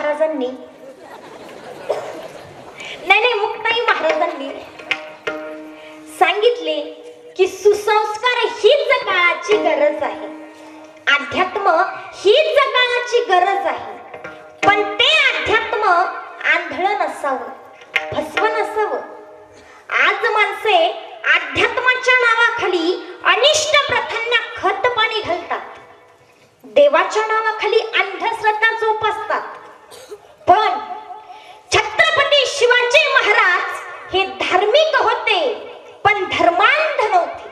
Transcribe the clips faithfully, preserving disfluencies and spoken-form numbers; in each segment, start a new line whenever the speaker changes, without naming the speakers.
महाराजांनी नाही नाही मुक्ताई महाराजांनी सांगितले की सुसंस्कार हीच काळाची गरज आहे, अध्यात्म हीच काळाची गरज आहे, पण ते अध्यात्म आंधळ नसावं, फसव नसावं. आज माणसे अध्यात्माच्या नावाखाली अनिष्ट प्रथांना खत पाणी घालतात, देवाच्या नावाखाली अंधश्रद्धा जोपासतात. पण छत्रपती शिवाजी महाराज हे धार्मिक होते पण धर्मांध नव्हते.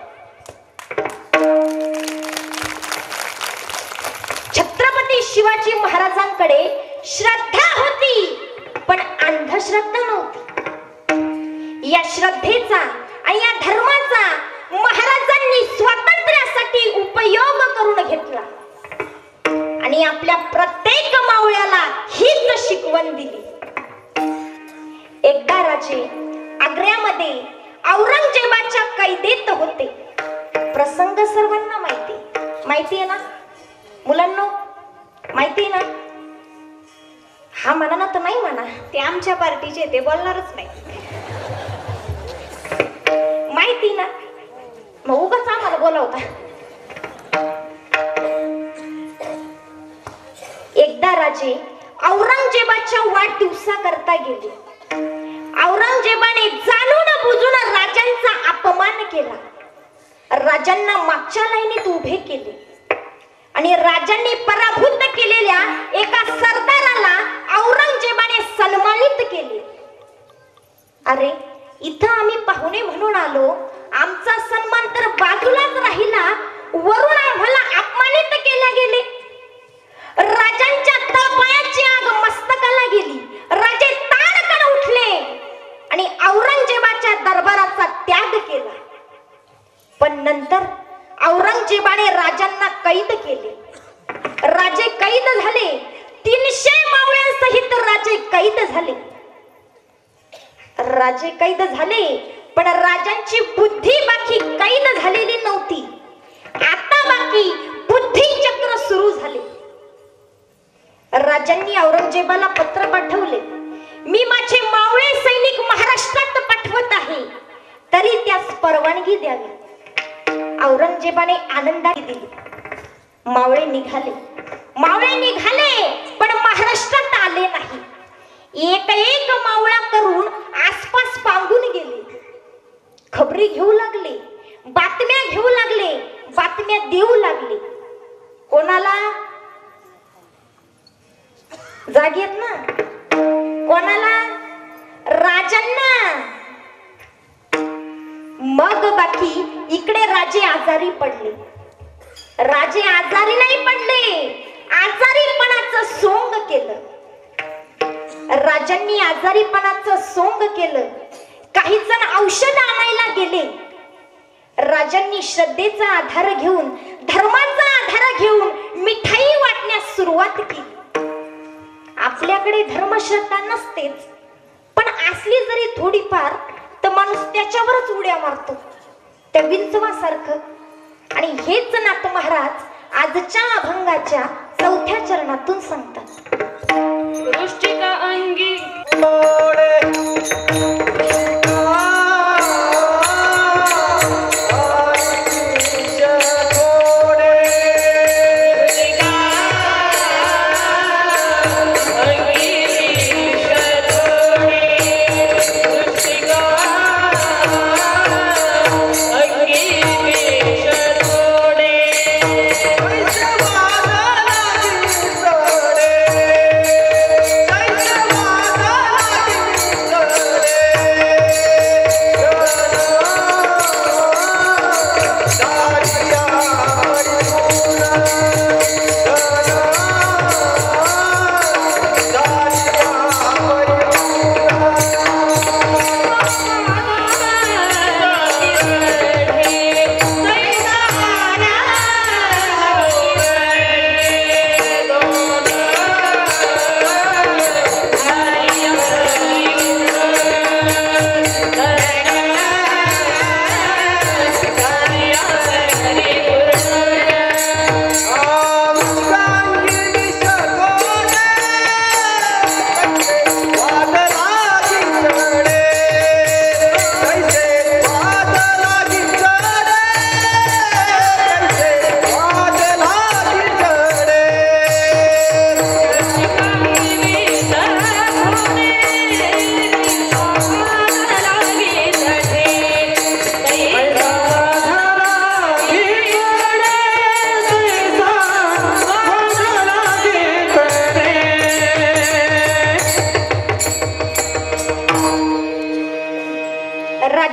छत्रपती शिवाजी महाराजांकडे श्रद्धा होती पण अंधश्रद्धा नव्हती. या श्रद्धेचा आणि या धर्माचा महाराजांनी स्वातंत्र्यासाठी उपयोग करून घेतला आणि आपल्या प्रत्येक मावळ्याला हीच शिकवण दिली. एकदा राजे आग्र्यामध्ये औरंगजेबाच्या कैदेत होते. प्रसंग सर्वांना माहिती माहिती आहे ना मुलांनो, माहिती आहे ना? हा म्हणा ना तर नाही म्हणा,
ते आमच्या पार्टीचे ते बोलणारच नाही.
माहिती ना मग उगाच आम्हाला बोलावता. एकदा राजे औरंगजेबाच्या वाढदिवसा करता गेले. औरंगजेबाने जाणून बुजून राजांचा अपमान केला. राजांना मागच्या लाईनीत उभे केले आणि राजांनी पराभूत केलेल्या एका सरदाराला औरंगजेबाने सन्मानित केले. अरे इथं आम्ही पाहुणे म्हणून आलो, आमचा सन्मान तर बाजूलाच राहिला, वरून आम्हाला अपमानित केले गेले. राजांच्या तळपायाची आग मस्तकाला गेली. राजे ताडकन उठले आणि औरंगजेबाच्या दरबाराचा त्याग केला. पण नंतर औरंगजेबाने राजांना कैद केले. राजे कैद झाले, तीनशे मावळ्यांसहित राजे कैद झाले. राजे कैद झाले पण राजांची बुद्धी बाकी कैद झालेली नव्हती. आता बाकी बुद्धिचक्र सुरू झाले. राजांनी औरंगजेबाला पत्र पाठवले, मी माझे मावळे सैनिक महाराष्ट्रात पाठवत आहे, तरी त्यास परवानगी द्यावी. औरंगजेबाने आनंदाने दिली. मावळे निघाले मावळे निघाले पण महाराष्ट्रात आले नाही. एक एक मावळा करून आसपास पांगून गेले. खबरी घेऊ लागले, बातम्या घेऊ लागले, बातम्या देऊ लागले. कोणाला? जागेत ना? कोणाला? राजांना. मग बाकी इकडे राजे आजारी पडले. राजे आजारी नाही पडले, आजारीपणाचं सोंग केलं. राजांनी आजारीपणाचं सोंग केलं. काही जण औषध आणायला गेले. राजांनी श्रद्धेचा आधार घेऊन, धर्माचा आधार घेऊन मिठाई वाटण्यास सुरुवात केली. आपल्याकडे धर्मश्रद्धा नसतेच, पण असली जरी थोडीफार तर माणूस त्याच्यावरच उड्या मारतो, त्या विंचवासारखं. आणि हेच नाथ महाराज आजच्या अभंगाच्या चौथ्या चरणातून सांगतात.
वृश्चिका अंगी
Bye.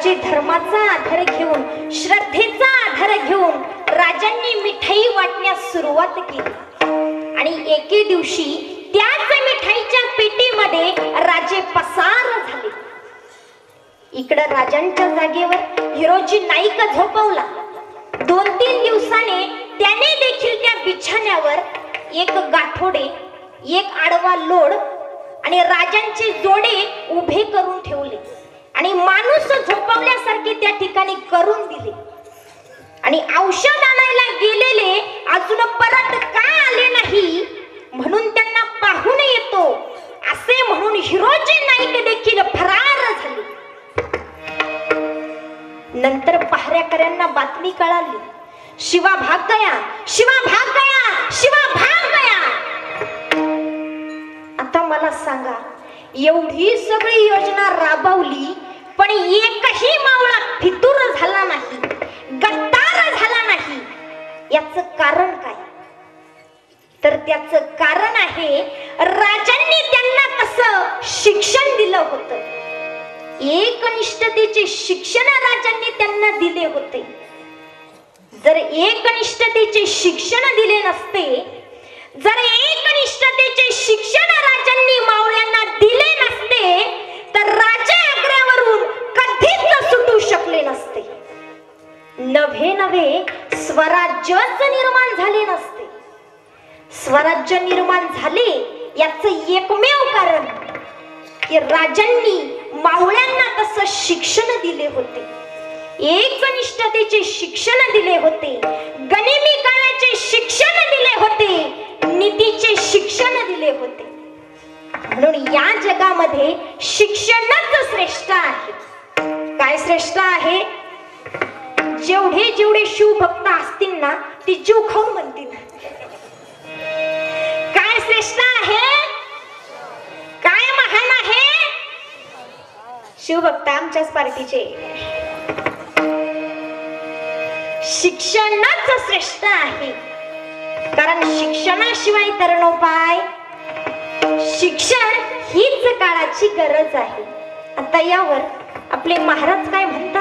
राजे धर्माचा आधार घेऊन, श्रद्धेचा आधार घेऊन राजांनी मिठाई वाटण्यास सुरुवात केली आणि एके दिवशी त्याच मिठाईच्या पेटीमध्ये राजे पसार झाले. इकडं राजांच्या जागेवर हिरोजी नाईक झोपवला. दोन तीन दिवसाने त्याने देखील त्या बिछाण्यावर एक गाठोडे, एक आडवा लोड आणि राजांचे जोडे उभे करून ठेवले आणि माणूस झोपवल्यासारखे त्या ठिकाणी करून दिले. आणि औषध आणायला गेलेले अजून परत का आले नाही म्हणून त्यांना पाहून येतो असे म्हणून हिरोजी नाईक देखील फरार झाले. नंतर पहारेकऱ्यांना बातमी कळाली, शिवा भाग गया, शिवा भाग गया, शिवा भाग गया. आता मला सांगा, एवढी सगळी योजना राबवली पण एकही मावळा फितूर झाला नाही, गद्दार झाला नाही. याचं कारण काय? तर त्याचं कारण आहे राजांनी त्यांना कसं शिक्षण दिलं होतं. एकनिष्ठतेचे शिक्षण राजांनी त्यांना दिले होते. जर एकनिष्ठतेचे शिक्षण दिले नसते, जर एकनिष्ठतेचे शिक्षण राजांनी मावळ्यांना दिले नसते तर राजे आग्र्यावरून कधीच सुटू शकले नसते. नवे नवे स्वराज्यच निर्माण झाले नसते. स्वराज्य निर्माण झाले याचं एकमेव कारण की राजांनी मावळ्यांना तसं शिक्षण दिले होते, एकनिष्ठतेचे शिक्षण दिले होते, गनिमी काळाचे शिक्षण दिले होते, नीतीचे शिक्षण दिले होते. म्हणून या जगामध्ये शिक्षणच श्रेष्ठ आहे. काय श्रेष्ठ आहे? जेवढे जेवढे शिवभक्त असतील ना ती जीव खाऊन म्हणतील. काय श्रेष्ठ आहे? काय महान आहे?
शिवभक्त आमच्याच पार्टीचे.
शिक्षणच श्रेष्ठ आहे. कारण शिक्षणाशिवाय तरणोपाय, शिक्षण हीच काळाची गरज आहे. आता यावर आपले महाराज काय म्हणतात?